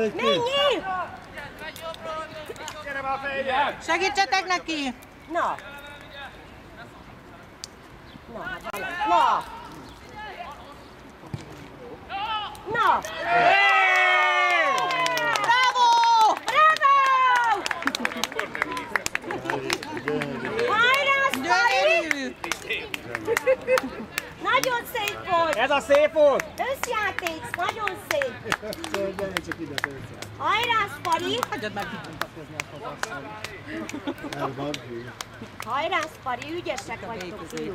Menjél! Segítsetek neki! Na! Na! Na! Na! Bravo! Bravo! Hajrá, Spari! Nagyon szép volt! Ez a szép volt! Összjáték, nagyon szép! Hajrá, Spari! Hagyjad meg kipuntatkozni a fogasszal. Hajrá, Spari, ügyesek vagytok, fiúk!